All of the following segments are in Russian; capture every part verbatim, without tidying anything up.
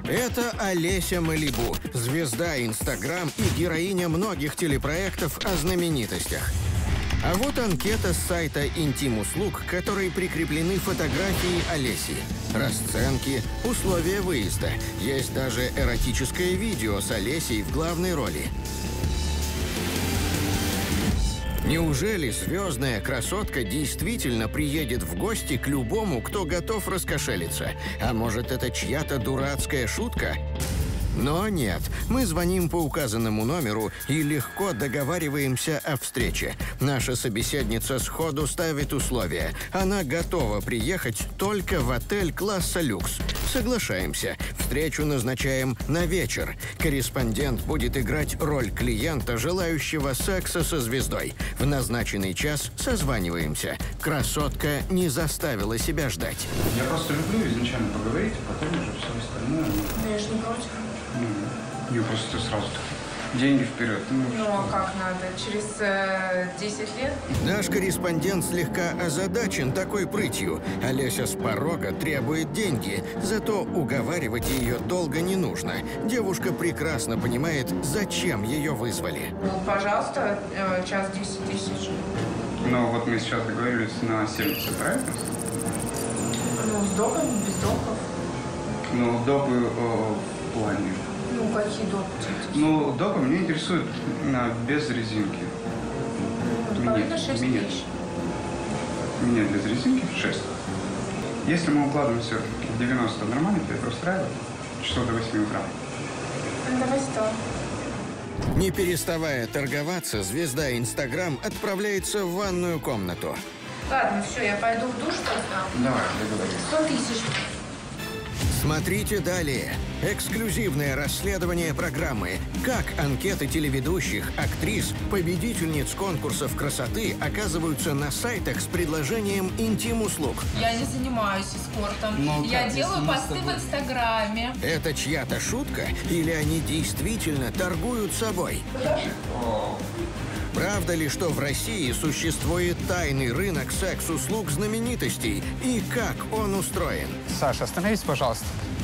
Это Олеся Малибу, звезда Инстаграм и героиня многих телепроектов о знаменитостях. А вот анкета с сайта «Интим-услуг», к которой прикреплены фотографии Олеси, расценки, условия выезда. Есть даже эротическое видео с Олесей в главной роли. Неужели звездная красотка действительно приедет в гости к любому, кто готов раскошелиться? А может, это чья-то дурацкая шутка? Но нет, мы звоним по указанному номеру и легко договариваемся о встрече. Наша собеседница сходу ставит условия. Она готова приехать только в отель класса люкс. Соглашаемся. Встречу назначаем на вечер. Корреспондент будет играть роль клиента, желающего секса со звездой. В назначенный час созваниваемся. Красотка не заставила себя ждать. Я просто люблю изначально поговорить, а потом уже все остальное. Ну, я же не против. Ну, я просто сразу деньги вперед. Ну, ну а как надо? Через э, десять лет? Наш корреспондент слегка озадачен такой прытью. Олеся с порога требует деньги, зато уговаривать ее долго не нужно. Девушка прекрасно понимает, зачем ее вызвали. Ну, пожалуйста, э, час десять тысяч. Ну, вот мы сейчас договорились на семьдесят, правильно? Ну, с допом, без допов. Ну, допы э, в плане. Ну, какие допы? Ну, допы меня интересуют на, без резинки. Ну, минет, шесть минет. тысяч. Минет без резинки шесть. Если мы укладываемся в девяносто, нормально тебя это устраивает? Часов до восьми утра. Давай сто. Не переставая торговаться, звезда Инстаграм отправляется в ванную комнату. Ладно, все, я пойду в душ тогда. Давай, договорились. Сто тысяч. Смотрите далее. Эксклюзивное расследование программы «Как анкеты телеведущих, актрис, победительниц конкурсов красоты оказываются на сайтах с предложением интим-услуг». Я не занимаюсь эскортом. Ну, я как, делаю посты в Инстаграме. Это чья-то шутка или они действительно торгуют собой? Правда ли, что в России существует тайный рынок секс-услуг знаменитостей? И как он устроен? Саша, остановись, пожалуйста.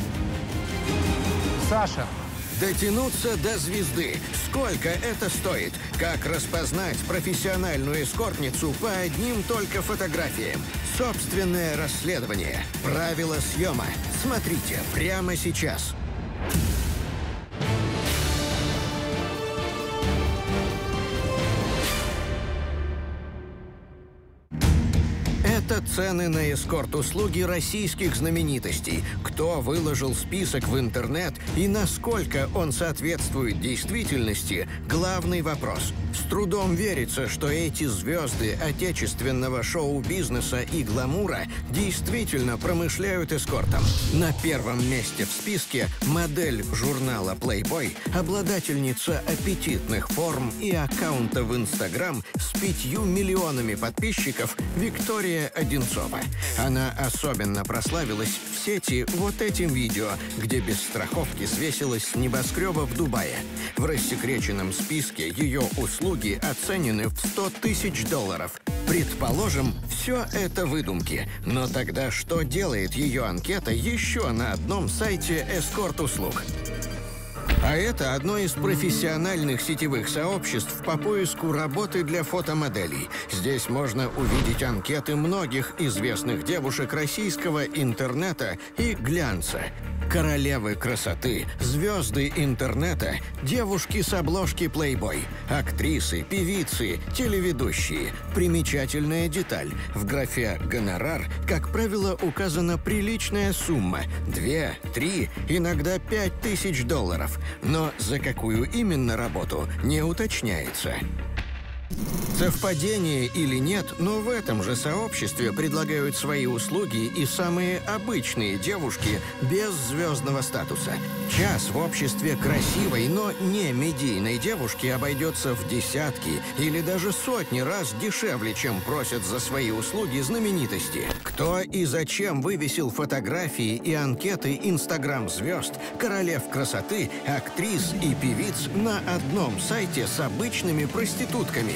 Саша! Дотянуться до звезды. Сколько это стоит? Как распознать профессиональную эскортницу по одним только фотографиям? Собственное расследование. Правила съема. Смотрите прямо сейчас. Это цены на эскорт-услуги российских знаменитостей. Кто выложил список в интернет и насколько он соответствует действительности – главный вопрос. С трудом верится, что эти звезды отечественного шоу-бизнеса и гламура действительно промышляют эскортом. На первом месте в списке модель журнала Playboy, обладательница аппетитных форм и аккаунта в Инстаграм с пятью миллионами подписчиков Виктория Одинцова. Она особенно прославилась в сети вот этим видео, где без страховки свесилась с небоскреба в Дубае. В рассекреченном списке ее услуги оценены в сто тысяч долларов. Предположим, все это выдумки. Но тогда что делает ее анкета еще на одном сайте эскорт-услуг? А это одно из профессиональных сетевых сообществ по поиску работы для фотомоделей. Здесь можно увидеть анкеты многих известных девушек российского интернета и глянца. Королевы красоты, звезды интернета, девушки с обложки Playboy, актрисы, певицы, телеведущие. Примечательная деталь. В графе «Гонорар», как правило, указана приличная сумма – две, три, иногда пять тысяч долларов. Но за какую именно работу не уточняется. Совпадение или нет, но в этом же сообществе предлагают свои услуги и самые обычные девушки без звездного статуса. Час в обществе красивой, но не медийной девушки обойдется в десятки или даже сотни раз дешевле, чем просят за свои услуги знаменитости. Кто и зачем вывесил фотографии и анкеты инстаграм-звезд, королев красоты, актрис и певиц на одном сайте с обычными проститутками?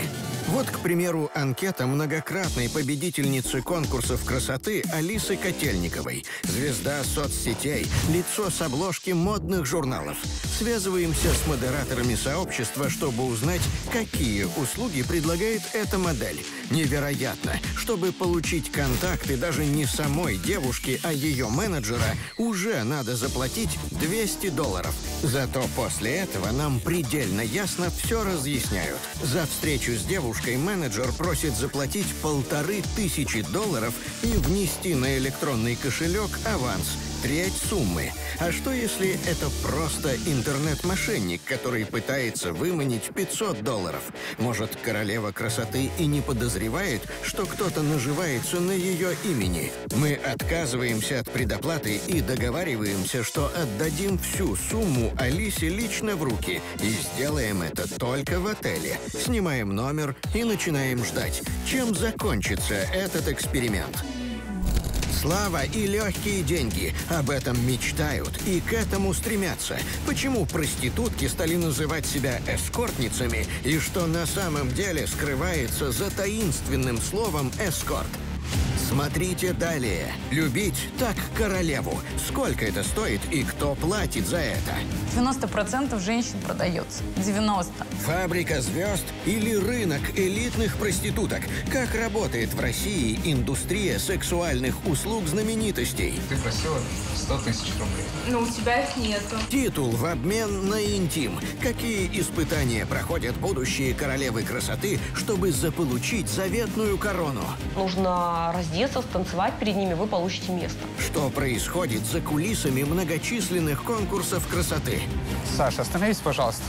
Вот, к примеру, анкета многократной победительницы конкурсов красоты Алисы Котельниковой. Звезда соцсетей, лицо с обложки модных журналов. Связываемся с модераторами сообщества, чтобы узнать, какие услуги предлагает эта модель. Невероятно! Чтобы получить контакты даже не самой девушки, а ее менеджера, уже надо заплатить двести долларов. Зато после этого нам предельно ясно все разъясняют. За встречу с девушкой менеджер просит заплатить полторы тысячи долларов и внести на электронный кошелек аванс. Треть суммы. А что, если это просто интернет-мошенник, который пытается выманить пятьсот долларов? Может, королева красоты и не подозревает, что кто-то наживается на ее имени? Мы отказываемся от предоплаты и договариваемся, что отдадим всю сумму Алисе лично в руки. И сделаем это только в отеле. Снимаем номер и начинаем ждать, чем закончится этот эксперимент. Слава и легкие деньги. Об этом мечтают и к этому стремятся. Почему проститутки стали называть себя эскортницами и что на самом деле скрывается за таинственным словом «эскорт»? Смотрите далее. Любить так королеву. Сколько это стоит и кто платит за это? девяносто процентов женщин продается. девяносто. Фабрика звезд или рынок элитных проституток? Как работает в России индустрия сексуальных услуг знаменитостей? Ты просила сто тысяч рублей. Но у тебя их нету. Титул в обмен на интим. Какие испытания проходят будущие королевы красоты, чтобы заполучить заветную корону? Нужно раздеться, станцевать перед ними, вы получите место. Что происходит за кулисами многочисленных конкурсов красоты? Саша, остановись, пожалуйста.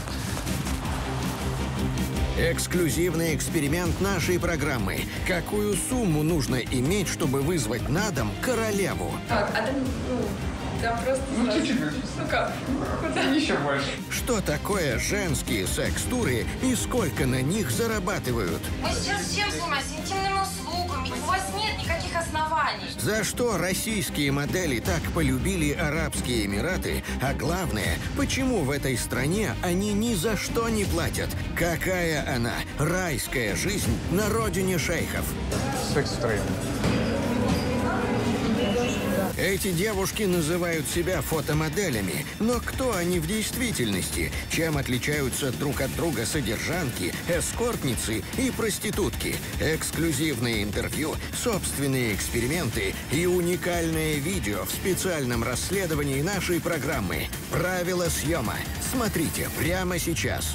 Эксклюзивный эксперимент нашей программы. Какую сумму нужно иметь, чтобы вызвать на дом королеву? Так, а ты, ну, там просто... Ну, чуть-чуть. Ну как? Куда? Еще больше. Что такое женские секс-туры и сколько на них зарабатывают? Мы сейчас чем занимаемся? Интимными услугами. У вас нет никаких оснований. За что российские модели так полюбили Арабские Эмираты? А главное, почему в этой стране они ни за что не платят? Какая она, райская жизнь на родине шейхов? Секс втроем. Эти девушки называют себя фотомоделями, но кто они в действительности? Чем отличаются друг от друга содержанки, эскортницы и проститутки? Эксклюзивные интервью, собственные эксперименты и уникальное видео в специальном расследовании нашей программы «Правила съема». Смотрите прямо сейчас.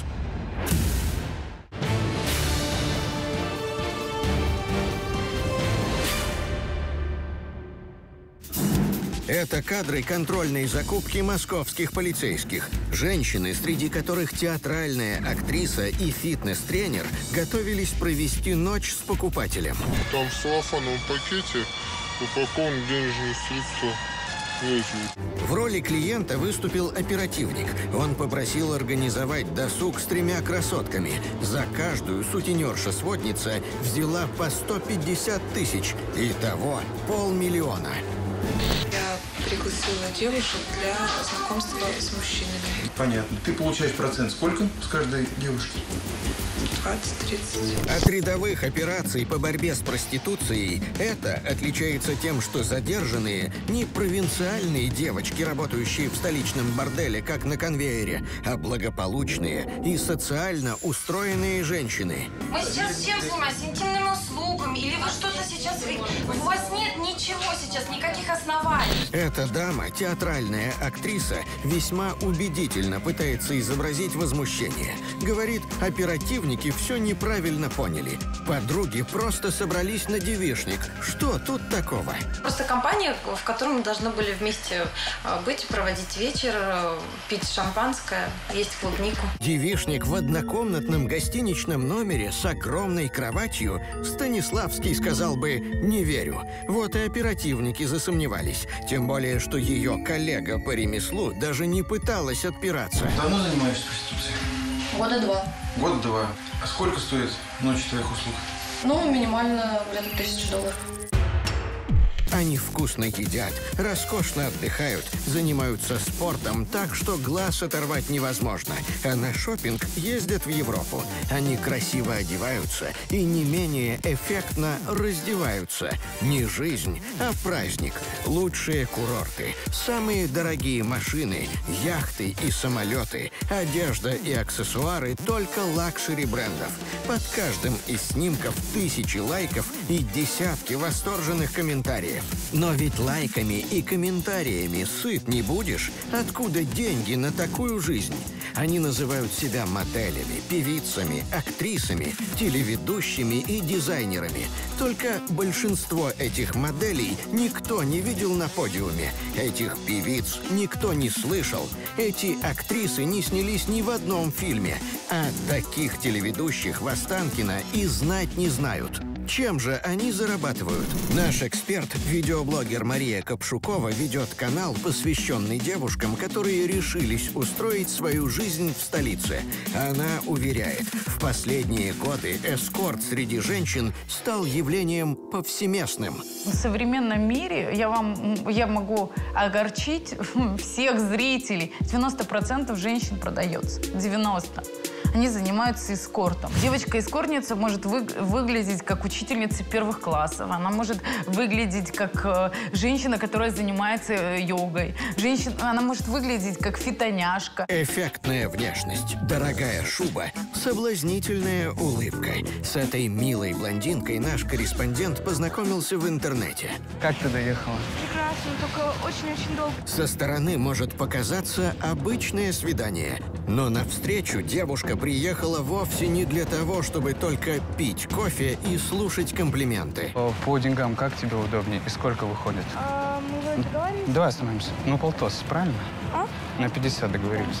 Это кадры контрольной закупки московских полицейских. Женщины, среди которых театральная актриса и фитнес-тренер, готовились провести ночь с покупателем. Там в целлофановом пакете упакованы денежные средства. В роли клиента выступил оперативник. Он попросил организовать досуг с тремя красотками. За каждую сутенерша-сводница взяла по сто пятьдесят тысяч. Итого полмиллиона. Я пригласила девушек для знакомства с мужчинами. Понятно. Ты получаешь процент сколько с каждой девушки? двадцать-тридцать. От рядовых операций по борьбе с проституцией это отличается тем, что задержанные не провинциальные девочки, работающие в столичном борделе, как на конвейере, а благополучные и социально устроенные женщины. Мы сейчас чем занимаемся? Интимными услугами? Или вы что-то сейчас... У вас нет ничего сейчас, никаких оснований. Эта дама, театральная актриса, весьма убедительно пытается изобразить возмущение. Говорит, оперативники все неправильно поняли. Подруги просто собрались на девичник. Что тут такого? Просто компания, в которой мы должны были вместе быть, проводить вечер, пить шампанское, есть клубнику. Девичник в однокомнатном гостиничном номере с огромной кроватью? Станиславский сказал бы «не верю». Вот и оперативники засомневались. Тем более, что ее коллега по ремеслу даже не пыталась отпираться. Давно занимаешься проституцией? Года два. Года два. А сколько стоит ночь твоих услуг? Ну, минимально где-то тысячу долларов. Они вкусно едят, роскошно отдыхают, занимаются спортом так, что глаз оторвать невозможно. А на шопинг ездят в Европу. Они красиво одеваются и не менее эффектно раздеваются. Не жизнь, а праздник. Лучшие курорты, самые дорогие машины, яхты и самолеты, одежда и аксессуары только лакшери брендов. Под каждым из снимков тысячи лайков и десятки восторженных комментариев. Но ведь лайками и комментариями сыт не будешь. Откуда деньги на такую жизнь? Они называют себя моделями, певицами, актрисами, телеведущими и дизайнерами. Только большинство этих моделей никто не видел на подиуме. Этих певиц никто не слышал. Эти актрисы не снялись ни в одном фильме. А таких телеведущих в Останкино и знать не знают. Чем же они зарабатывают? Наш эксперт, видеоблогер Мария Капшукова, ведет канал, посвященный девушкам, которые решились устроить свою жизнь в столице. Она уверяет, в последние годы эскорт среди женщин стал явлением повсеместным. В современном мире я вам я могу огорчить всех зрителей. девяносто процентов женщин продается. девяносто процентов. Они занимаются эскортом. Девочка-эскортница может вы, выглядеть как учительница первых классов. Она может выглядеть как э, женщина, которая занимается э, йогой. Женщина, она может выглядеть как фитоняшка. Эффектная внешность, дорогая шуба, соблазнительная улыбка. С этой милой блондинкой наш корреспондент познакомился в интернете. Как ты доехала? Прекрасно, только очень-очень долго. Со стороны может показаться обычное свидание. Но навстречу девушка приехала вовсе не для того, чтобы только пить кофе и слушать комплименты. По, по деньгам как тебе удобнее и сколько выходит? А, мы вроде договорились. Давай остановимся. Ну, полтос, правильно? А? На пятьдесят договорились.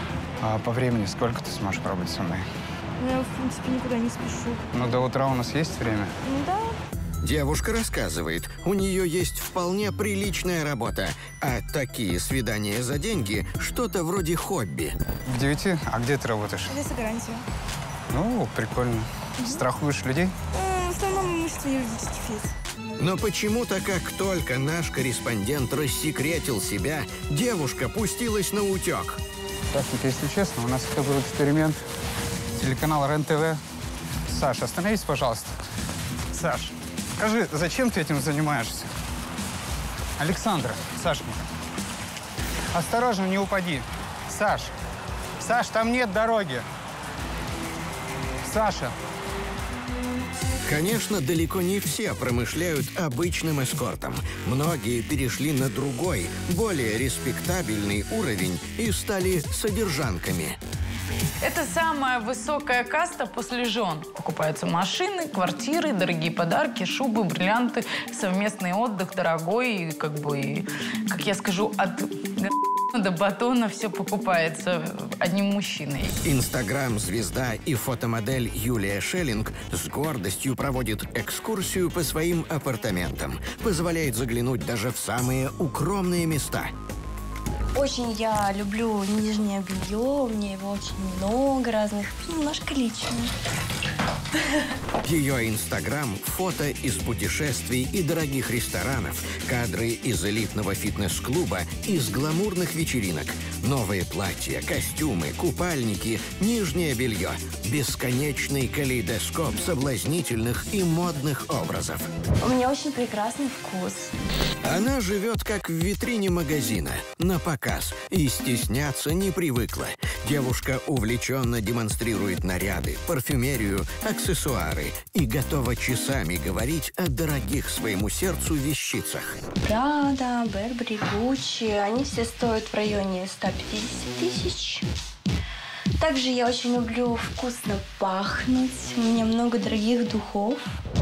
А по времени сколько ты сможешь пробыть со мной? Ну, я, в принципе, никуда не спешу. Ну, до утра у нас есть время? Ну, да. Девушка рассказывает, у нее есть вполне приличная работа, а такие свидания за деньги – что-то вроде хобби. В девяти? А где ты работаешь? Лесогарантия. Ну, прикольно. Страхуешь людей? В основном имущество юридических лиц. Но почему-то, как только наш корреспондент рассекретил себя, девушка пустилась на утек. Здравствуйте, если честно, у нас это был эксперимент. Телеканал РЕН-ТВ. Саш, остановись, пожалуйста. Саш, скажи, зачем ты этим занимаешься? Александра, Сашка, осторожно, не упади. Саш, Саш, там нет дороги. Саша. Конечно, далеко не все промышляют обычным эскортом. Многие перешли на другой, более респектабельный уровень и стали содержанками. Это самая высокая каста после жен. Покупаются машины, квартиры, дорогие подарки, шубы, бриллианты, совместный отдых, дорогой, и, как бы, и, как я скажу, от до батона все покупается одним мужчиной. Инстаграм-звезда и фотомодель Юлия Шеллинг с гордостью проводит экскурсию по своим апартаментам. Позволяет заглянуть даже в самые укромные места. Очень я люблю нижнее белье, у меня его очень много разных, немножко личное. Ее инстаграм – фото из путешествий и дорогих ресторанов, кадры из элитного фитнес-клуба, из гламурных вечеринок, новые платья, костюмы, купальники, нижнее белье, бесконечный калейдоскоп соблазнительных и модных образов. У меня очень прекрасный вкус. Она живет как в витрине магазина, на показ, и стесняться не привыкла. Девушка увлеченно демонстрирует наряды, парфюмерию, аксессуары и готова часами говорить о дорогих своему сердцу вещицах. Прада, Бербери, Гуччи, они все стоят в районе ста пятидесяти тысяч. Также я очень люблю вкусно пахнуть, у меня много дорогих духов.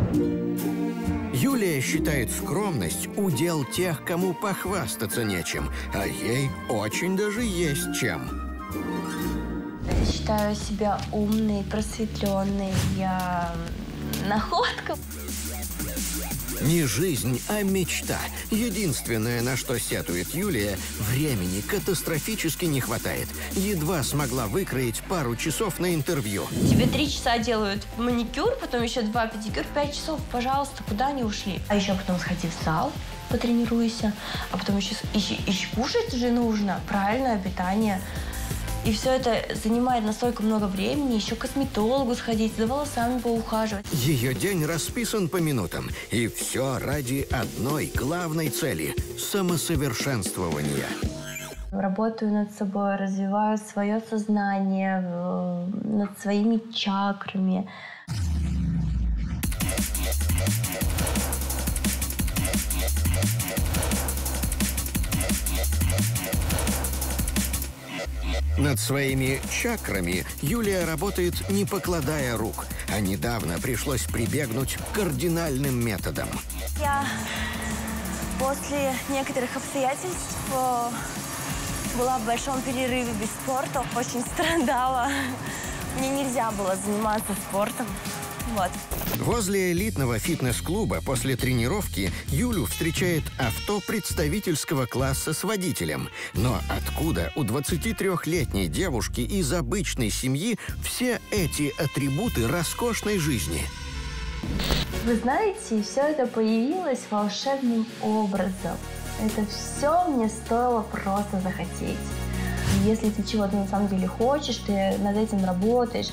Юлия считает скромность удел тех, кому похвастаться нечем, а ей очень даже есть чем. Я считаю себя умной, просветленной. Я находка. Не жизнь, а мечта. Единственное, на что сетует Юлия, времени катастрофически не хватает. Едва смогла выкроить пару часов на интервью. Тебе три часа делают маникюр, потом еще два педикюр, пять часов, пожалуйста, куда они ушли? А еще потом сходи в зал, потренируйся, а потом еще, еще, еще кушать же нужно, правильное питание. И все это занимает настолько много времени, еще к косметологу сходить, за волосами поухаживать. Ее день расписан по минутам. И все ради одной главной цели – самосовершенствования. Работаю над собой, развиваю свое сознание, над своими чакрами. Над своими чакрами Юлия работает, не покладая рук. А недавно пришлось прибегнуть к кардинальным методам. Я после некоторых обстоятельств была в большом перерыве без спорта, очень страдала. Мне нельзя было заниматься спортом. Вот. Возле элитного фитнес-клуба после тренировки Юлю встречает авто представительского класса с водителем. Но откуда у двадцатитрёхлетней девушки из обычной семьи все эти атрибуты роскошной жизни? Вы знаете, все это появилось волшебным образом. Это все мне стоило просто захотеть. Если ты чего-то на самом деле хочешь, ты над этим работаешь,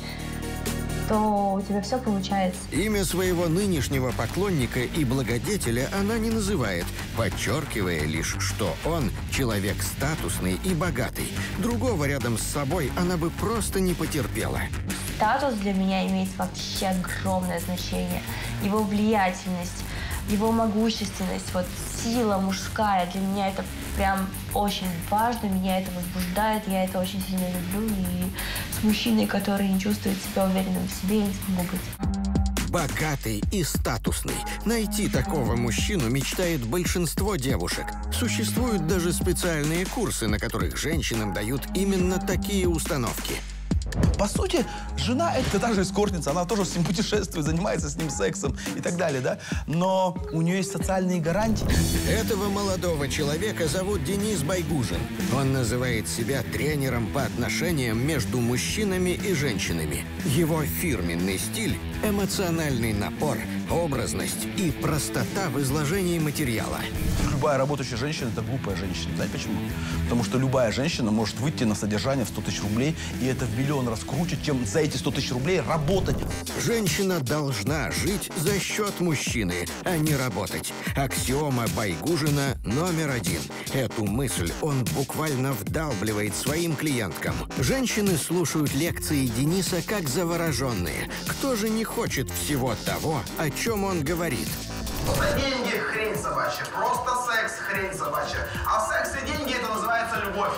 то у тебя все получается. Имя своего нынешнего поклонника и благодетеля она не называет, подчеркивая лишь, что он человек статусный и богатый. Другого рядом с собой она бы просто не потерпела. Статус для меня имеет вообще огромное значение. Его влиятельность, его могущественность, вот сила мужская, для меня это прям очень важно, меня это возбуждает, я это очень сильно люблю. И с мужчиной, который не чувствует себя уверенным в себе, я не смогу быть. Богатый и статусный. Найти такого мужчину мечтает большинство девушек. Существуют даже специальные курсы, на которых женщинам дают именно такие установки. По сути, жена — это та же эскортница, она тоже с ним путешествует, занимается с ним сексом и так далее, да? Но у нее есть социальные гарантии. Этого молодого человека зовут Денис Байгужин. Он называет себя тренером по отношениям между мужчинами и женщинами. Его фирменный стиль – эмоциональный напор, образность и простота в изложении материала. Любая работающая женщина – это глупая женщина. Знаете почему? Потому что любая женщина может выйти на содержание в сто тысяч рублей, и это в миллион раз круче, чем за эти сто тысяч рублей работать. Женщина должна жить за счет мужчины, а не работать. Аксиома Байгужина номер один. Эту мысль он буквально вдалбливает своим клиенткам. Женщины слушают лекции Дениса как завороженные. Кто же не хочет всего того, о чем он говорит? За деньги хрень собачья, просто секс хрень собачья. А секс и деньги — это называется любовь.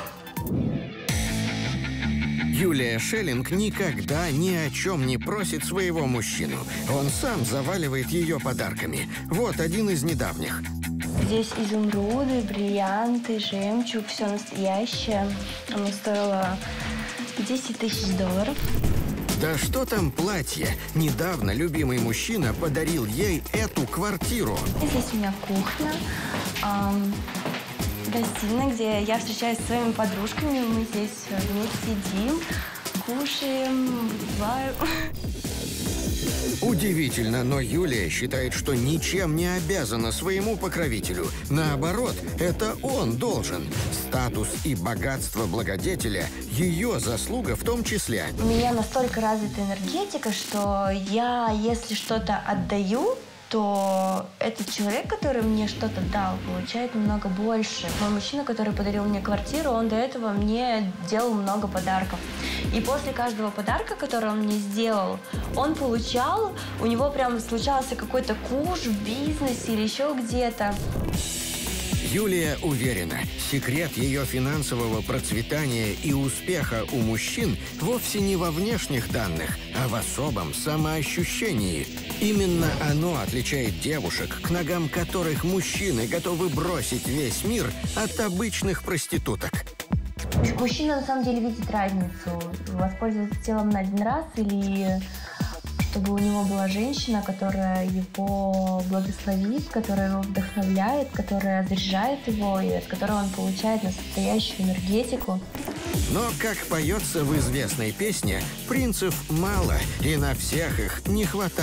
Юлия Шеллинг никогда ни о чем не просит своего мужчину. Он сам заваливает ее подарками. Вот один из недавних. Здесь изумруды, бриллианты, жемчуг, все настоящее. Оно стоило десять тысяч долларов. Да что там платье? Недавно любимый мужчина подарил ей эту квартиру. Здесь у меня кухня, эм, гостиная, где я встречаюсь со своими подружками. Мы здесь вместе сидим, кушаем, выпиваем. Удивительно, но Юлия считает, что ничем не обязана своему покровителю. Наоборот, это он должен. Статус и богатство благодетеля – ее заслуга в том числе. У меня настолько развита энергетика, что я, если что-то отдаю, то этот человек, который мне что-то дал, получает намного больше. Мой мужчина, который подарил мне квартиру, он до этого мне делал много подарков. И после каждого подарка, который он мне сделал, он получал, у него прям случался какой-то куш в бизнесе или еще где-то. Юлия уверена, секрет ее финансового процветания и успеха у мужчин вовсе не во внешних данных, а в особом самоощущении. Именно оно отличает девушек, к ногам которых мужчины готовы бросить весь мир, от обычных проституток. Мужчина на самом деле видит разницу. Воспользоваться телом на один раз или чтобы у него была женщина, которая его благословит, которая его вдохновляет, которая заряжает его и от которой он получает настоящую энергетику. Но, как поется в известной песне, принцев мало, и на всех их не хватает.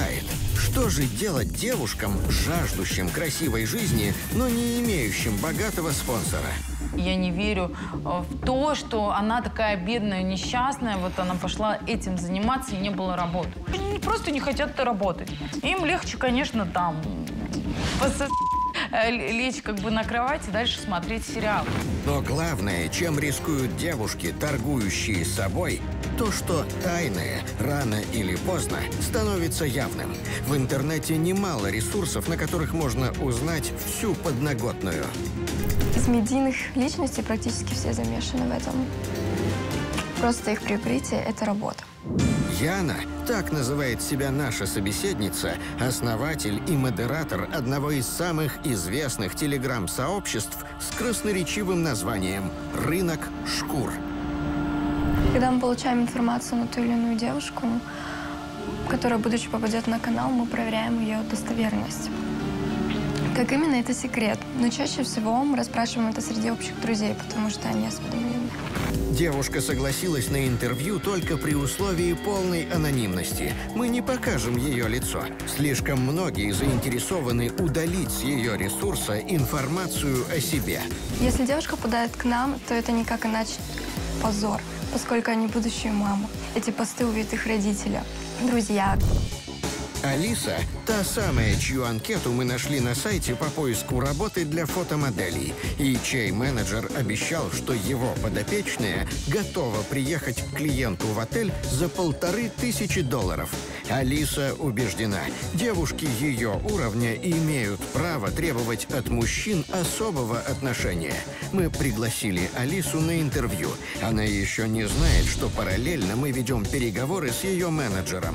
Что же делать девушкам, жаждущим красивой жизни, но не имеющим богатого спонсора? Я не верю в то, что она такая бедная, несчастная, вот она пошла этим заниматься, и не было работы. Они просто не хотят работать. Им легче, конечно, там пос... лечь как бы на кровать и дальше смотреть сериал. Но главное, чем рискуют девушки, торгующие собой, то, что тайное рано или поздно становится явным. В интернете немало ресурсов, на которых можно узнать всю подноготную. Из медийных личностей практически все замешаны в этом. Просто их прикрытие – это работа. Яна, так называет себя наша собеседница, основатель и модератор одного из самых известных телеграм-сообществ с красноречивым названием «Рынок шкур». Когда мы получаем информацию на ту или иную девушку, которая, будучи попадет на канал, мы проверяем ее достоверность. Как именно, это секрет. Но чаще всего мы расспрашиваем это среди общих друзей, потому что они осведомлены. Девушка согласилась на интервью только при условии полной анонимности. Мы не покажем ее лицо. Слишком многие заинтересованы удалить с ее ресурса информацию о себе. Если девушка попадает к нам, то это никак иначе позор, поскольку они будущие мамы. Эти посты увидят их родители, друзья. Алиса – та самая, чью анкету мы нашли на сайте по поиску работы для фотомоделей, и чей менеджер обещал, что его подопечная готова приехать к клиенту в отель за полторы тысячи долларов. Алиса убеждена, девушки ее уровня имеют право требовать от мужчин особого отношения. Мы пригласили Алису на интервью. Она еще не знает, что параллельно мы ведем переговоры с ее менеджером.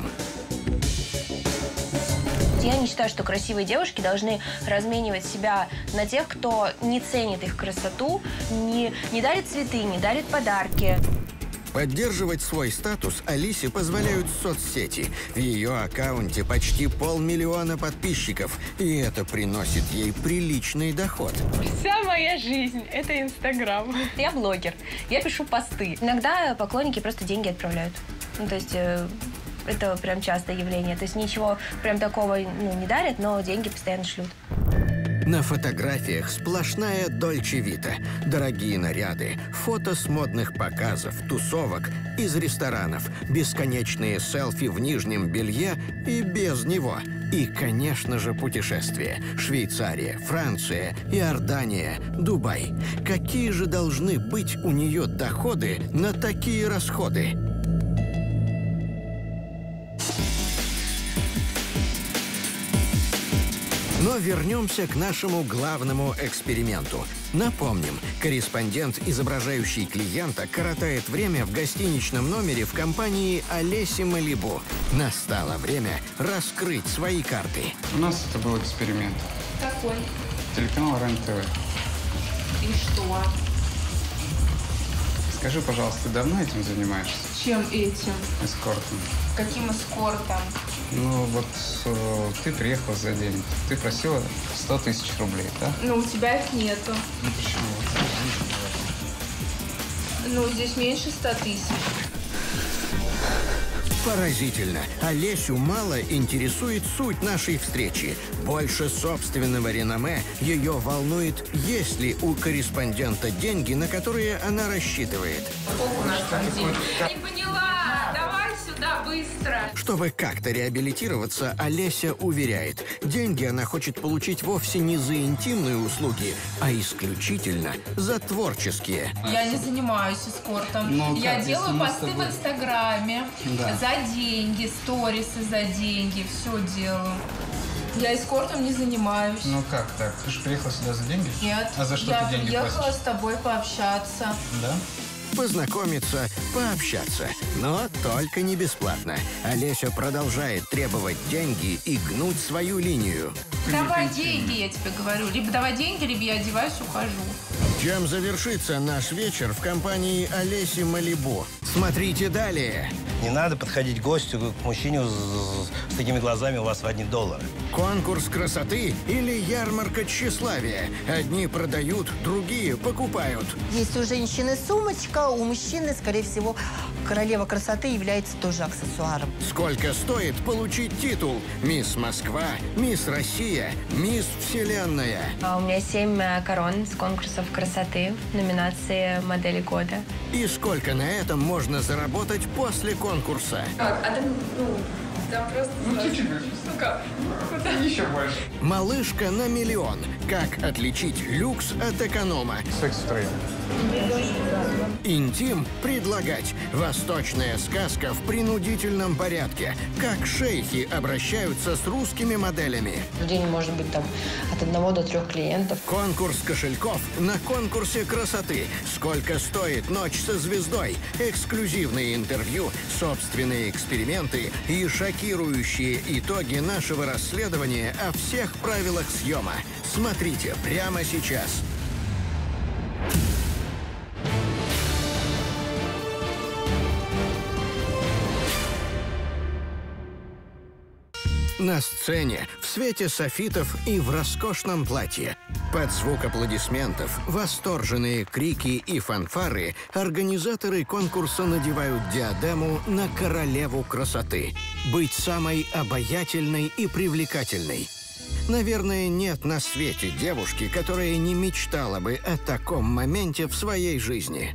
Я не считаю, что красивые девушки должны разменивать себя на тех, кто не ценит их красоту, не, не дарит цветы, не дарит подарки. Поддерживать свой статус Алисе позволяют соцсети. В ее аккаунте почти полмиллиона подписчиков, и это приносит ей приличный доход. Вся моя жизнь – это Инстаграм. Я блогер, я пишу посты. Иногда поклонники просто деньги отправляют. Ну, то есть... Э Это прям частое явление. То есть ничего прям такого ну, не дарят, но деньги постоянно шлют. На фотографиях сплошная Дольче Вита. Дорогие наряды, фото с модных показов, тусовок, из ресторанов, бесконечные селфи в нижнем белье и без него. И, конечно же, путешествия. Швейцария, Франция, Иордания, Дубай. Какие же должны быть у нее доходы на такие расходы? Но вернемся к нашему главному эксперименту. Напомним, корреспондент, изображающий клиента, коротает время в гостиничном номере в компании Олеси Малибу. Настало время раскрыть свои карты. У нас это был эксперимент. Какой? Телеканал РЕН-ТВ. И что? Скажи, пожалуйста, ты давно этим занимаешься? Чем этим? Эскортом. Каким эскортом? Ну, вот э, ты приехала за деньги. Ты просила сто тысяч рублей, да? Ну, у тебя их нету. Ну, почему? Ну, здесь меньше ста тысяч. Поразительно. Олесю мало интересует суть нашей встречи. Больше собственного реноме ее волнует, есть ли у корреспондента деньги, на которые она рассчитывает. Сколько у нас там денег? Не поняла. Давай сюда быстро. Чтобы как-то реабилитироваться, Олеся уверяет, деньги она хочет получить вовсе не за интимные услуги, а исключительно за творческие. Я не занимаюсь эскортом. Ну, Я как, делаю если посты мы с тобой- в Инстаграме. Да. За деньги, сторисы за деньги. Все делаю. Я эскортом не занимаюсь. Ну как так? Ты же приехала сюда за деньги? Нет. А за что я ты деньги приехала просишь? с тобой пообщаться. Да? Познакомиться, пообщаться. Но только не бесплатно. Олеся продолжает требовать деньги и гнуть свою линию. Давай деньги, я тебе говорю. Либо давай деньги, либо я одеваюсь, ухожу. Чем завершится наш вечер в компании Олеси Малибу? Смотрите далее. Не надо подходить к гостю, к мужчине с, с такими глазами у вас в одни доллары. Конкурс красоты или ярмарка тщеславия? Одни продают, другие покупают. Есть у женщины сумочка, у мужчины, скорее всего, королева красоты является тоже аксессуаром. Сколько стоит получить титул «Мисс Москва», «Мисс Россия», «Мисс Вселенная»? А у меня семь корон с конкурсов красоты в номинации «Модели года». И сколько на этом можно заработать после конкурса? Как? А там, ну, там просто... Ну, чуть-чуть. Ну как? Куда? Еще больше. Малышка на миллион. Как отличить люкс от эконома? Секс-трейд. Интим предлагать. Восточная сказка в принудительном порядке. Как шейхи обращаются с русскими моделями. В день может быть там от одного до трех клиентов. Конкурс кошельков на конкурсе красоты. Сколько стоит ночь со звездой? Эксклюзивные интервью, собственные эксперименты и шокирующие итоги нашего расследования о всех правилах съема. Смотрите прямо сейчас. На сцене, в свете софитов и в роскошном платье. Под звук аплодисментов, восторженные крики и фанфары организаторы конкурса надевают диадему на королеву красоты. Быть самой обаятельной и привлекательной. Наверное, нет на свете девушки, которая не мечтала бы о таком моменте в своей жизни.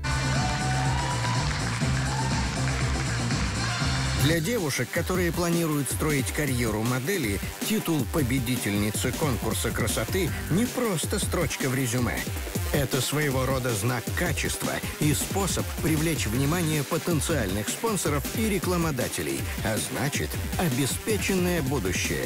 Для девушек, которые планируют строить карьеру модели, титул победительницы конкурса красоты не просто строчка в резюме. Это своего рода знак качества и способ привлечь внимание потенциальных спонсоров и рекламодателей, а значит, обеспеченное будущее.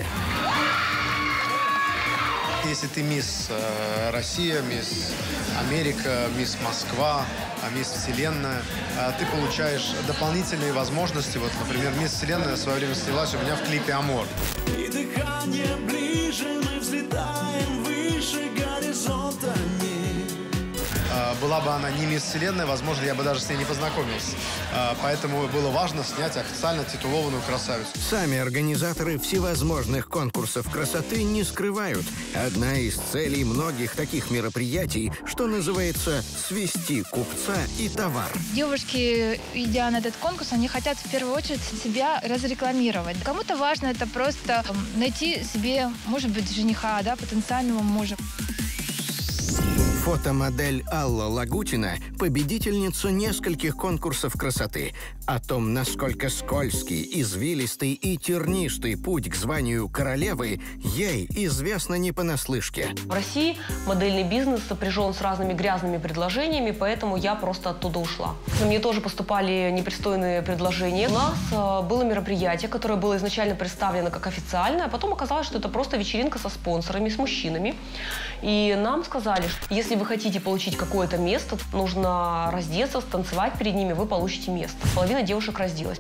Если ты мисс э, Россия, мисс Америка, мисс Москва, мисс Вселенная, э, ты получаешь дополнительные возможности. Вот, например, мисс Вселенная в свое время снялась у меня в клипе «Амор». И дыхание ближе, мы взлетаем выше горизонта. Э, была бы она не мисс Вселенная, возможно, я бы даже с ней не познакомился. Э, поэтому было важно снять официально титулованную красавицу. Сами организаторы всевозможных конкурсов красоты не скрывают. Одна из целей многих таких мероприятий, что называется «свести купца и товар». Девушки, идя на этот конкурс, они хотят в первую очередь себя разрекламировать. Кому-то важно это просто найти себе, может быть, жениха, да, потенциального мужа. Фотомодель Алла Лагутина – победительница нескольких конкурсов красоты. О том, насколько скользкий, извилистый и тернистый путь к званию королевы, ей известно не понаслышке. В России модельный бизнес сопряжен с разными грязными предложениями, поэтому я просто оттуда ушла. Мне тоже поступали непристойные предложения. У нас э, было мероприятие, которое было изначально представлено как официальное, а потом оказалось, что это просто вечеринка со спонсорами, с мужчинами. И нам сказали, что если вы хотите получить какое-то место, нужно раздеться, станцевать перед ними, вы получите место. Половина девушек разделась.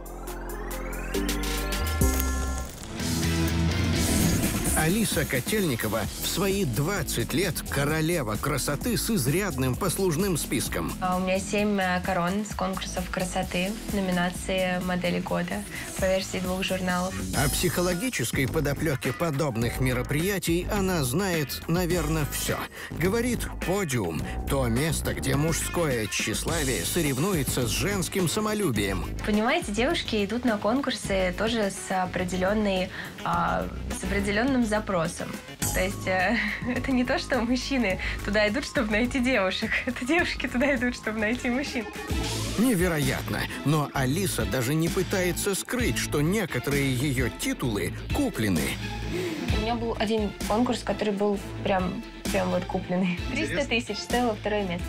Алиса Котельникова в свои двадцать лет королева красоты с изрядным послужным списком. А у меня семь корон с конкурсов красоты в номинации «Модели года» по версии двух журналов. О психологической подоплеке подобных мероприятий она знает, наверное, все. Говорит, подиум – то место, где мужское тщеславие соревнуется с женским самолюбием. Понимаете, девушки идут на конкурсы тоже с определенной, а, с определенным запросом. То есть э, это не то, что мужчины туда идут, чтобы найти девушек. Это девушки туда идут, чтобы найти мужчин. Невероятно, но Алиса даже не пытается скрыть, что некоторые ее титулы куплены. У меня был один конкурс, который был прям, прям вот купленный. триста тысяч стоило второе место.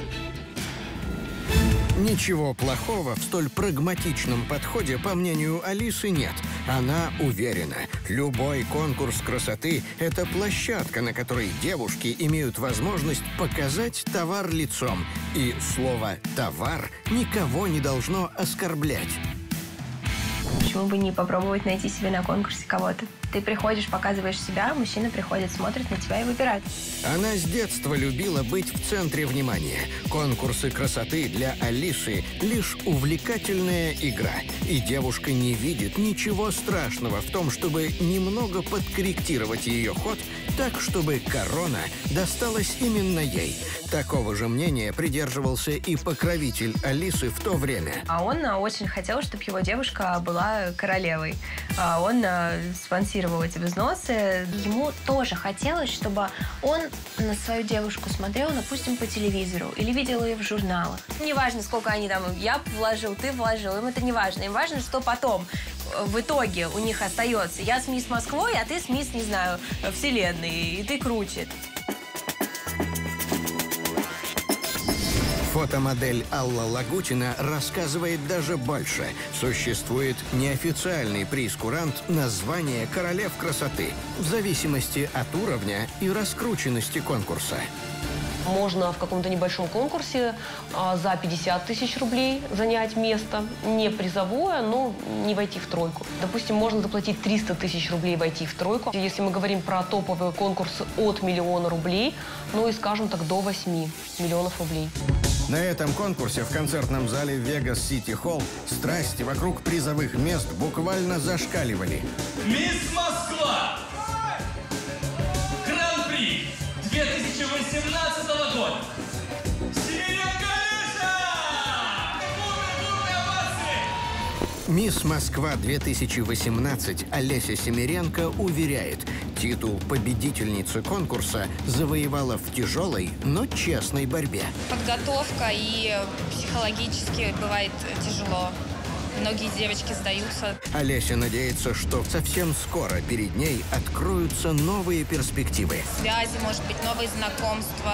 Ничего плохого в столь прагматичном подходе, по мнению Алисы, нет. Она уверена, любой конкурс красоты – это площадка, на которой девушки имеют возможность показать товар лицом. И слово «товар» никого не должно оскорблять. Почему бы не попробовать найти себе на конкурсе кого-то? Ты приходишь, показываешь себя, мужчина приходит, смотрит на тебя и выбирает. Она с детства любила быть в центре внимания. Конкурсы красоты для Алисы – лишь увлекательная игра. И девушка не видит ничего страшного в том, чтобы немного подкорректировать ее ход так, чтобы корона досталась именно ей. Такого же мнения придерживался и покровитель Алисы в то время. А он а, очень хотел, чтобы его девушка была королевой. А он а, спонсировал эти взносы. Ему тоже хотелось, чтобы он на свою девушку смотрел, допустим, по телевизору или видел ее в журналах. Неважно, сколько они там, я вложил, ты вложил, им это не важно. Им важно, что потом в итоге у них остается. Я с мисс Москвой, а ты с мисс, не знаю, Вселенной, и ты круче. Фотомодель Алла Лагутина рассказывает даже больше. Существует неофициальный прейскурант на звание королев красоты в зависимости от уровня и раскрученности конкурса. Можно в каком-то небольшом конкурсе а, за пятьдесят тысяч рублей занять место. Не призовое, но не войти в тройку. Допустим, можно заплатить триста тысяч рублей, войти в тройку. Если мы говорим про топовые конкурсы от миллиона рублей, ну и, скажем так, до восьми миллионов рублей. На этом конкурсе в концертном зале Vegas City Hall страсти вокруг призовых мест буквально зашкаливали. Мисс Москва! Гран-при две тысячи восемнадцатого года! Семеренко Алиса! Мисс Москва две тысячи восемнадцать Олеся Семеренко уверяет, титул победительницы конкурса завоевала в тяжелой, но честной борьбе. Подготовка и психологически бывает тяжело. Многие девочки сдаются. Олеся надеется, что совсем скоро перед ней откроются новые перспективы. Связи, может быть, новые знакомства.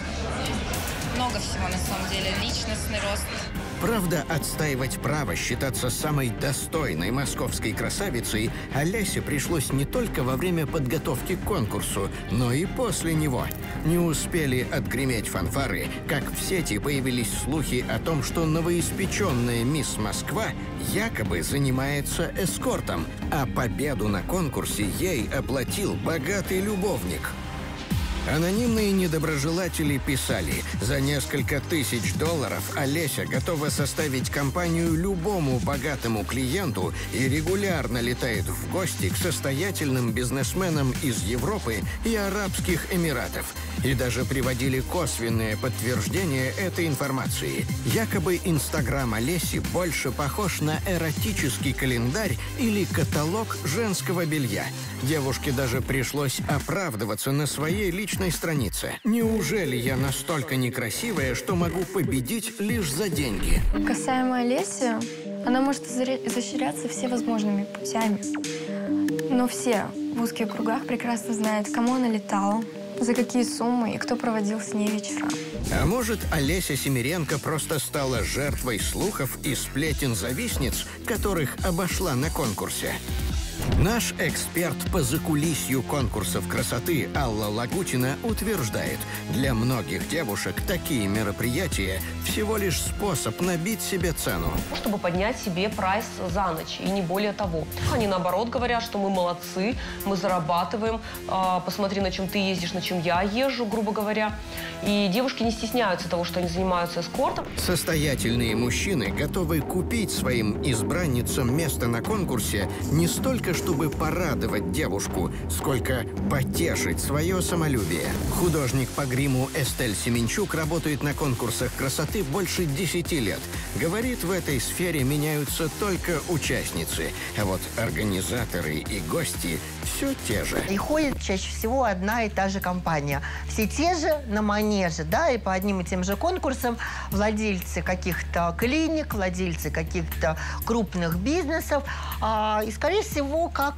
Много всего, на самом деле. Личностный рост. Правда, отстаивать право считаться самой достойной московской красавицей Олесе пришлось не только во время подготовки к конкурсу, но и после него. Не успели отгреметь фанфары, как в сети появились слухи о том, что новоиспеченная мисс Москва якобы занимается эскортом, а победу на конкурсе ей оплатил богатый любовник. Анонимные недоброжелатели писали, за несколько тысяч долларов Олеся готова составить компанию любому богатому клиенту и регулярно летает в гости к состоятельным бизнесменам из Европы и Арабских Эмиратов. И даже приводили косвенное подтверждение этой информации. Якобы Инстаграм Олеси больше похож на эротический календарь или каталог женского белья. Девушке даже пришлось оправдываться на своей личной странице. Неужели я настолько некрасивая, что могу победить лишь за деньги? Касаемо Олеси, она может изощряться всевозможными путями. Но все в узких кругах прекрасно знают, кому она летала, за какие суммы и кто проводил с ней вечера. А может, Олеся Семеренко просто стала жертвой слухов и сплетен завистниц, которых обошла на конкурсе? Наш эксперт по закулисью конкурсов красоты Алла Лагутина утверждает, для многих девушек такие мероприятия всего лишь способ набить себе цену. Чтобы поднять себе прайс за ночь, и не более того. Они наоборот говорят, что мы молодцы, мы зарабатываем, э, посмотри, на чем ты ездишь, на чем я езжу, грубо говоря. И девушки не стесняются того, что они занимаются эскортом. Состоятельные мужчины готовы купить своим избранницам место на конкурсе не столько, чтобы порадовать девушку, сколько потешить свое самолюбие. Художник по гриму Эстель Семенчук работает на конкурсах красоты больше десяти лет. Говорит, в этой сфере меняются только участницы, а вот организаторы и гости все те же. И ходит чаще всего одна и та же компания. Все те же на манеже, да, и по одним и тем же конкурсам владельцы каких-то клиник, владельцы каких-то крупных бизнесов. А, и, скорее всего, как,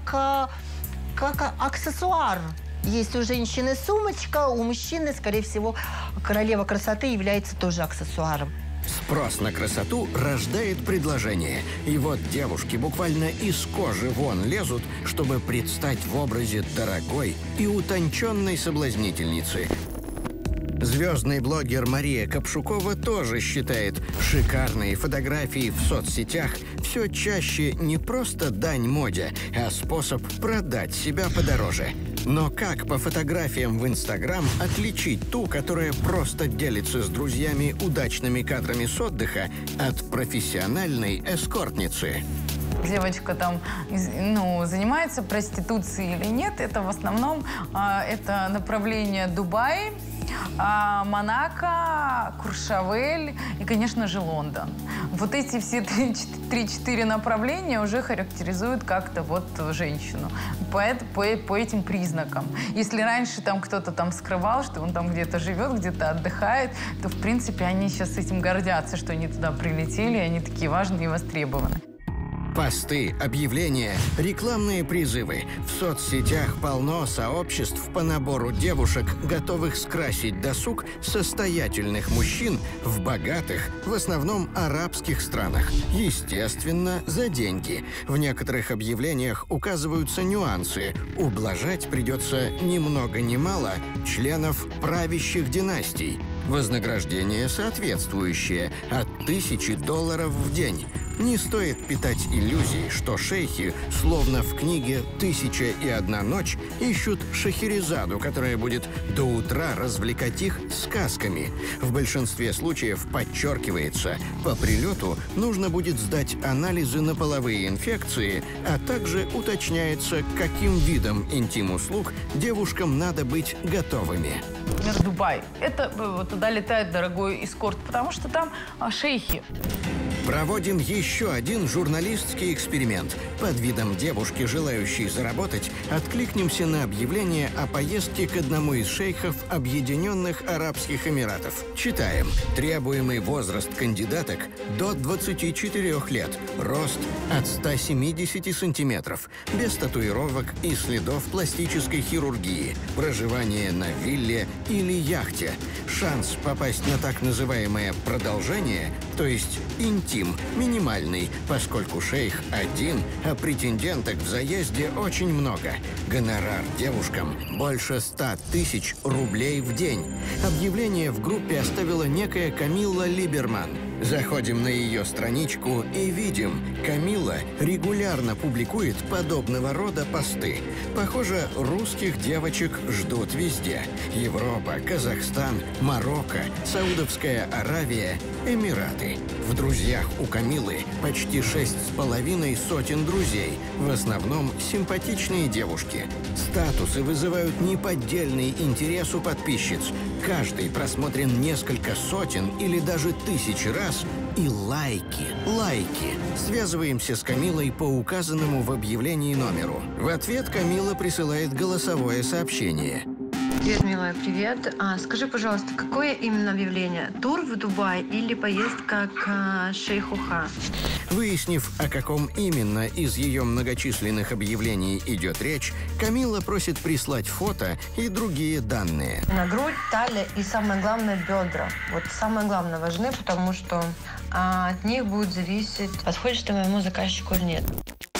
как аксессуар. Есть у женщины сумочка, у мужчины, скорее всего, королева красоты является тоже аксессуаром. Спрос на красоту рождает предложение. И вот девушки буквально из кожи вон лезут, чтобы предстать в образе дорогой и утонченной соблазнительницы. Звездный блогер Мария Капшукова тоже считает, шикарные фотографии в соцсетях все чаще не просто дань моде, а способ продать себя подороже. Но как по фотографиям в Инстаграм отличить ту, которая просто делится с друзьями удачными кадрами с отдыха, от профессиональной эскортницы? Девочка там, ну, занимается проституцией или нет, это в основном а, это направление Дубай, а, Монако, Куршавель и, конечно же, Лондон. Вот эти все три-четыре направления уже характеризуют как-то вот женщину по, по, по этим признакам. Если раньше там кто-то там скрывал, что он там где-то живет, где-то отдыхает, то, в принципе, они сейчас этим гордятся, что они туда прилетели, и они такие важные и востребованы. Посты, объявления, рекламные призывы. В соцсетях полно сообществ по набору девушек, готовых скрасить досуг состоятельных мужчин в богатых, в основном арабских странах. Естественно, за деньги. В некоторых объявлениях указываются нюансы. Ублажать придется ни много ни мало членов правящих династий. Вознаграждение соответствующее – от тысячи долларов в день. Не стоит питать иллюзий, что шейхи, словно в книге «Тысяча и одна ночь», ищут Шахерезаду, которая будет до утра развлекать их сказками. В большинстве случаев подчеркивается, по прилету нужно будет сдать анализы на половые инфекции, а также уточняется, к каким видам интим-услуг девушкам надо быть готовыми. Например, Дубай. Это, туда летает дорогой эскорт, потому что там а, шейхи. Проводим еще один журналистский эксперимент. Под видом девушки, желающей заработать, откликнемся на объявление о поездке к одному из шейхов Объединенных Арабских Эмиратов. Читаем. Требуемый возраст кандидаток до двадцати четырёх лет. Рост от ста семидесяти сантиметров. Без татуировок и следов пластической хирургии. Проживание на вилле или яхте. Шанс попасть на так называемое продолжение, то есть интим, минимальный, поскольку шейх один, а претенденток в заезде очень много. Гонорар девушкам больше ста тысяч рублей в день. Объявление в группе оставила некая Камилла Либерман. Заходим на ее страничку и видим, Камилла регулярно публикует подобного рода посты. Похоже, русских девочек ждут везде. Европа, Казахстан, Марокко, Саудовская Аравия, Эмираты. В друзьях у Камилы почти шесть с половиной сотен друзей, в основном симпатичные девушки. Статусы вызывают неподдельный интерес у подписчиц. Каждый просмотрен несколько сотен или даже тысяч раз. И лайки, лайки. Связываемся с Камилой по указанному в объявлении номеру. В ответ Камила присылает голосовое сообщение. Привет, милая, привет. А, скажи, пожалуйста, какое именно объявление? Тур в Дубай или поездка к шейху Ха? Выяснив, о каком именно из ее многочисленных объявлений идет речь, Камила просит прислать фото и другие данные. На грудь, талия и, самое главное, бедра. Вот самое главное важны, потому что а, от них будет зависеть, подходишь ты моему заказчику или нет.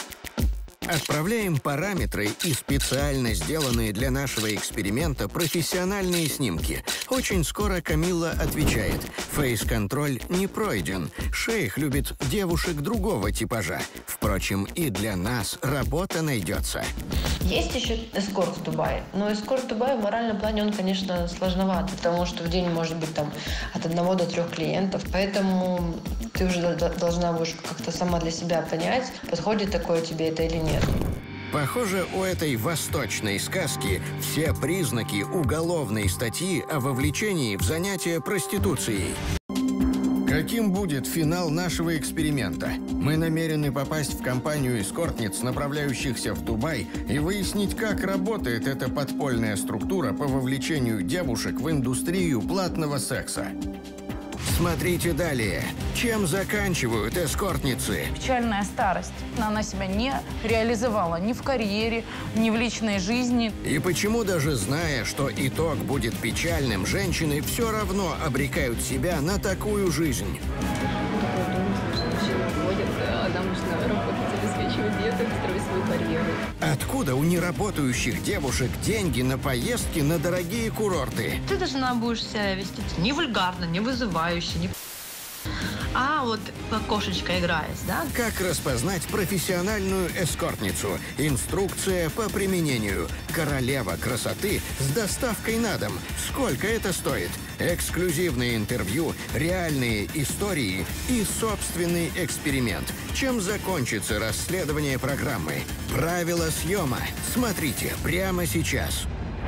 Отправляем параметры и специально сделанные для нашего эксперимента профессиональные снимки. Очень скоро Камилла отвечает: фейс-контроль не пройден. Шейх любит девушек другого типажа. Впрочем, и для нас работа найдется. Есть еще эскорт в Дубае, но эскорт в Дубае в моральном плане, он, конечно, сложноват, потому что в день может быть там от одного до трех клиентов, поэтому ты уже должна будешь как-то сама для себя понять, подходит такое тебе это или нет. Похоже, у этой восточной сказки все признаки уголовной статьи о вовлечении в занятия проституцией. Каким будет финал нашего эксперимента? Мы намерены попасть в компанию эскортниц, направляющихся в Дубай, и выяснить, как работает эта подпольная структура по вовлечению девушек в индустрию платного секса. Смотрите далее. Чем заканчивают эскортницы? Печальная старость. Она себя не реализовала ни в карьере, ни в личной жизни. И почему, даже зная, что итог будет печальным, женщины все равно обрекают себя на такую жизнь? Адам нужно работать обеспечить. обеспечивать деток, строить свою карьеру. Откуда у неработающих девушек деньги на поездки на дорогие курорты? Ты должна будешь себя вести не вульгарно, не вызывающе, не... А вот как кошечка играясь, да? Как распознать профессиональную эскортницу? Инструкция по применению. Королева красоты с доставкой на дом. Сколько это стоит? Эксклюзивное интервью, реальные истории и собственный эксперимент. Чем закончится расследование программы? Правила съема. Смотрите прямо сейчас.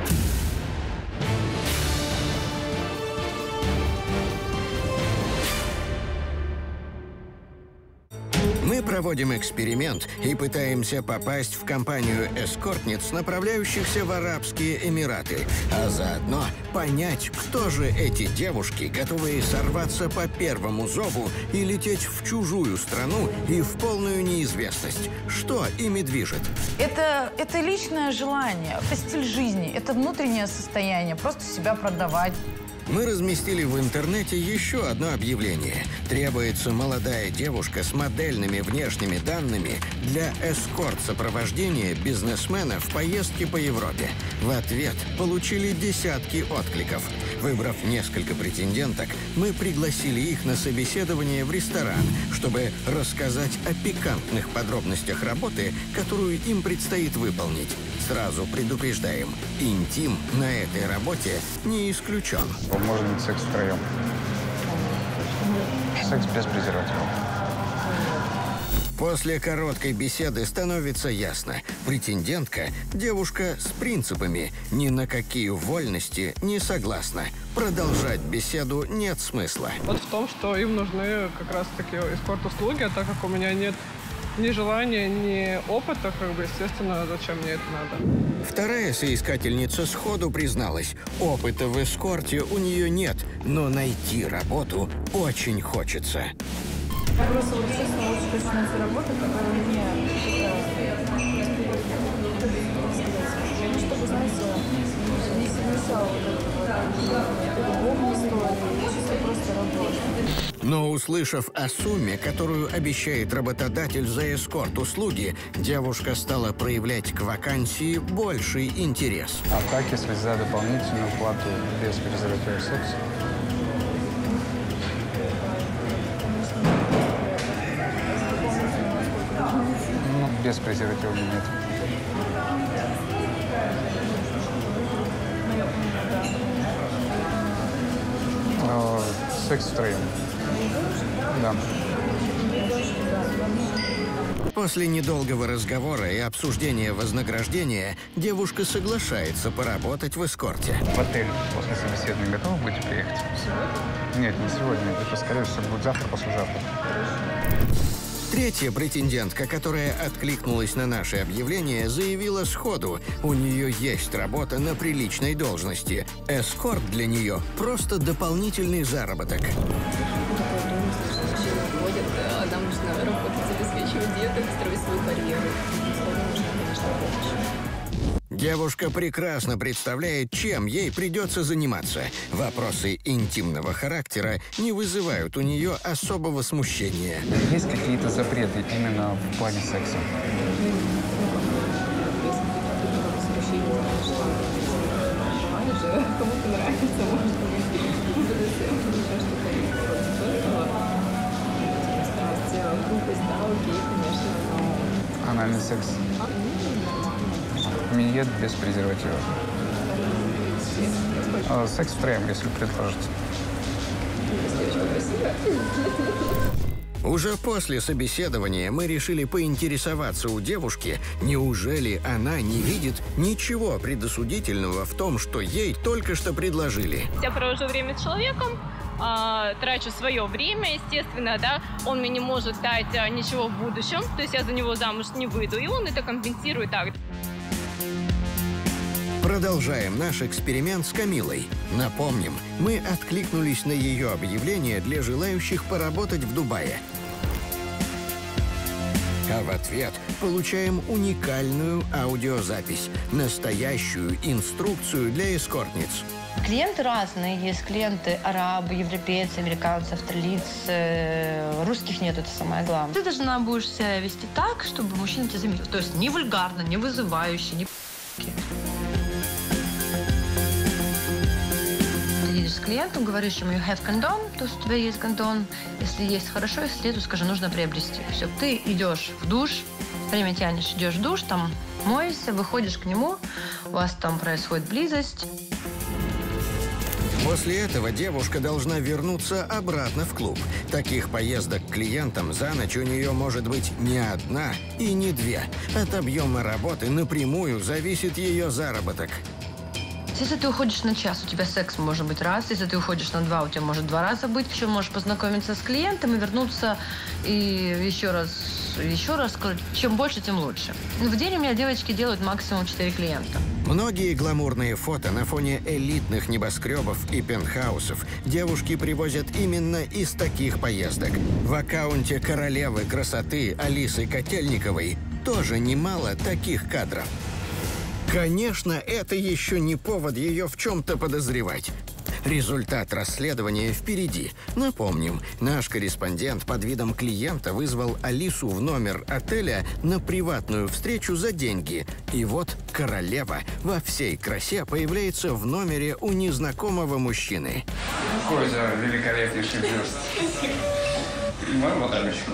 Мы проводим эксперимент и пытаемся попасть в компанию эскортниц, направляющихся в Арабские Эмираты, а заодно понять, кто же эти девушки, готовые сорваться по первому зову и лететь в чужую страну и в полную неизвестность. Что ими движет? Это, это личное желание, это стиль жизни, это внутреннее состояние, просто себя продавать. Мы разместили в интернете еще одно объявление. Требуется молодая девушка с модельными внешними данными для эскорт-сопровождения бизнесмена в поездке по Европе. В ответ получили десятки откликов. Выбрав несколько претенденток, мы пригласили их на собеседование в ресторан, чтобы рассказать о пикантных подробностях работы, которую им предстоит выполнить. Сразу предупреждаем, интим на этой работе не исключен. Может быть секс втроем. Секс без презерватива. После короткой беседы становится ясно. Претендентка – девушка с принципами. Ни на какие вольности не согласна. Продолжать беседу нет смысла. Вот в том, что им нужны как раз-таки эскорт-услуги, а так как у меня нет ни желания, ни опыта, как бы, естественно, зачем мне это надо. Вторая соискательница сходу призналась, опыта в эскорте у нее нет, но найти работу очень хочется. Я просто вот честно очень хочу найти работу, которая мне чтобы, знаете, не совмещала вот эту любовную историю, чисто просто работу. Но, услышав о сумме, которую обещает работодатель за эскорт-услуги, девушка стала проявлять к вакансии больший интерес. А так, если за дополнительную плату без презерватива секса? Ну, без презерватива нет. Но секс втроем. Да. После недолгого разговора и обсуждения вознаграждения девушка соглашается поработать в эскорте. В отель после собеседования готовы будете приехать? Нет, не сегодня. Это, скорее всего, будет завтра, послезавтра. Третья претендентка, которая откликнулась на наше объявление, заявила сходу, у нее есть работа на приличной должности. Эскорт для нее – просто дополнительный заработок. Нам нужно работать, обеспечивать деток, строить свою карьеру. Нужно, конечно, помощь. Девушка прекрасно представляет, чем ей придется заниматься. Вопросы интимного характера не вызывают у нее особого смущения. Есть какие-то запреты именно в плане секса? Кому-то нравится, может быть, грубость, да, окей, конечно, но... Анальный секс? Миньет без презерватива. А, секс втроем, если предложите. Уже после собеседования мы решили поинтересоваться у девушки, неужели она не видит ничего предосудительного в том, что ей только что предложили. Я провожу время с человеком, э, трачу свое время, естественно, да, он мне не может дать э, ничего в будущем, то есть я за него замуж не выйду, и он это компенсирует так. Продолжаем наш эксперимент с Камилой. Напомним, мы откликнулись на ее объявление для желающих поработать в Дубае. А в ответ получаем уникальную аудиозапись, настоящую инструкцию для эскортниц. Клиенты разные. Есть клиенты арабы, европейцы, американцы, австралийцы. Русских нет, это самое главное. Ты должна будешь себя вести так, чтобы мужчина тебя заметил. То есть не вульгарно, не вызывающе, не п***ки. Ты едешь с клиентом, говоришь ему you have condom, то есть у тебя есть кондон. Если есть, хорошо, если нет, то скажи, нужно приобрести. Все, ты идешь в душ, время тянешь, идешь в душ, там моешься, выходишь к нему, у вас там происходит близость. После этого девушка должна вернуться обратно в клуб. Таких поездок к клиентам за ночь у нее может быть не одна и не две. От объема работы напрямую зависит ее заработок. Если ты уходишь на час, у тебя секс может быть раз. Если ты уходишь на два, у тебя может два раза быть. Еще можешь познакомиться с клиентом и вернуться и еще раз, еще раз. Чем больше, тем лучше. В день у меня девочки делают максимум четыре клиента. Многие гламурные фото на фоне элитных небоскребов и пентхаусов девушки привозят именно из таких поездок. В аккаунте королевы красоты Алисы Котельниковой тоже немало таких кадров. Конечно, это еще не повод ее в чем-то подозревать. Результат расследования впереди. Напомним, наш корреспондент под видом клиента вызвал Алису в номер отеля на приватную встречу за деньги. И вот королева во всей красе появляется в номере у незнакомого мужчины. Какой за великолепнейший бюст. Вот Алисочка.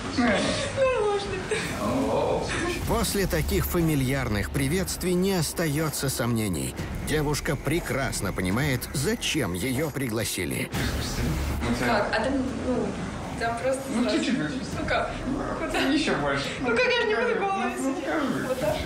После таких фамильярных приветствий не остается сомнений. Девушка прекрасно понимает, зачем ее пригласили. Как? А там, ну, там просто... Ну, чуть-чуть. Ну как? Куда? Еще больше. Ну как, я же не буду голову. Вот так?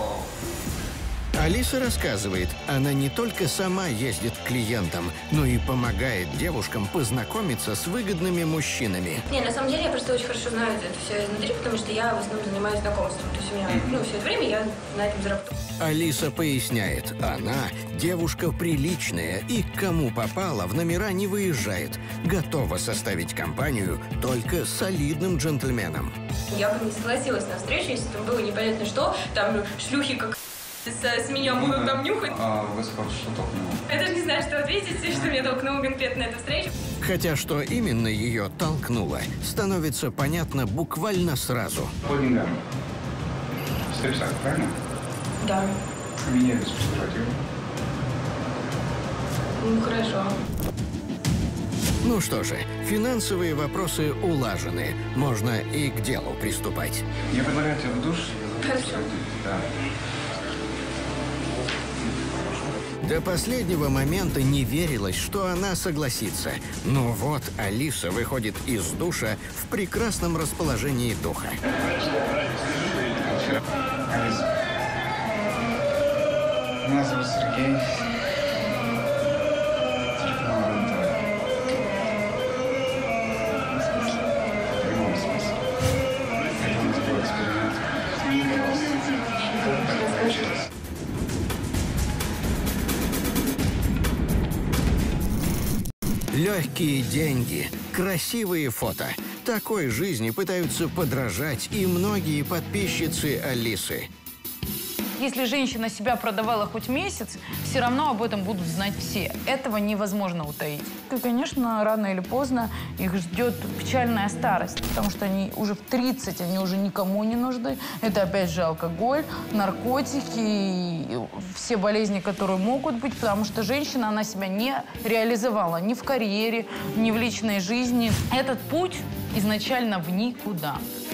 Алиса рассказывает, она не только сама ездит к клиентам, но и помогает девушкам познакомиться с выгодными мужчинами. Не, на самом деле я просто очень хорошо знаю это все изнутри, потому что я в основном занимаюсь знакомством. То есть у меня, ну, все это время я на этом заработаю. Алиса поясняет, она девушка приличная и к кому попала в номера не выезжает. Готова составить компанию только солидным джентльменам. Я бы не согласилась на встречу, если там было непонятно что, там шлюхи как... С, с меня будут там нюхать. А вы скажете, что толкнуло? Я даже не знаю, что ответить, что меня толкнуло конкретно на эту встречу. Хотя что именно ее толкнуло, становится понятно буквально сразу. По деньгам. Стрипсак, правильно? Да. Меня без презерватива. Ну, хорошо. Ну что же, финансовые вопросы улажены. Можно и к делу приступать. Я предлагаю тебе в душ. Хорошо. Да. До последнего момента не верилось, что она согласится. Но вот Алиса выходит из душа в прекрасном расположении духа. Алиса. Меня зовут Сергей. Легкие деньги, красивые фото. Такой жизни пытаются подражать и многие подписчицы Алисы. Если женщина себя продавала хоть месяц, все равно об этом будут знать все. Этого невозможно утаить. И, конечно, рано или поздно их ждет печальная старость, потому что они уже в тридцать, они уже никому не нужны. Это, опять же, алкоголь, наркотики и все болезни, которые могут быть, потому что женщина, она себя не реализовала ни в карьере, ни в личной жизни. Этот путь изначально в никуда.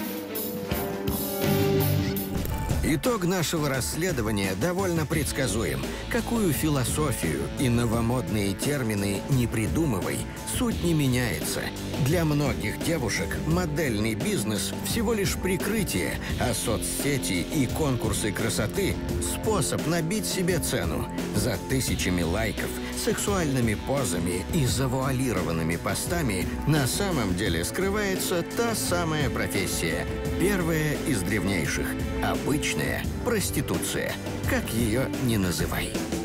Итог нашего расследования довольно предсказуем. Какую философию и новомодные термины не придумывай, суть не меняется. Для многих девушек модельный бизнес всего лишь прикрытие, а соцсети и конкурсы красоты – способ набить себе цену. За тысячами лайков, сексуальными позами и завуалированными постами на самом деле скрывается та самая профессия. Первая из древнейших – обычная проституция. Как ее ни называй.